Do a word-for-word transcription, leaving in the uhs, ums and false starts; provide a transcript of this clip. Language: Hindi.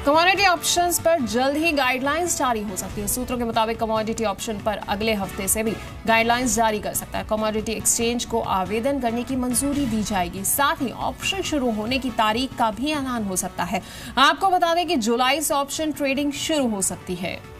कमोडिटी ऑप्शंस पर जल्द ही गाइडलाइंस जारी हो सकती है। सूत्रों के मुताबिक कमोडिटी ऑप्शन पर अगले हफ्ते से भी गाइडलाइंस जारी कर सकता है। कमोडिटी एक्सचेंज को आवेदन करने की मंजूरी दी जाएगी। साथ ही ऑप्शन शुरू होने की तारीख का भी ऐलान हो सकता है। आपको बता दें कि जुलाई से ऑप्शन ट्रेडिंग शुरू हो सकती है।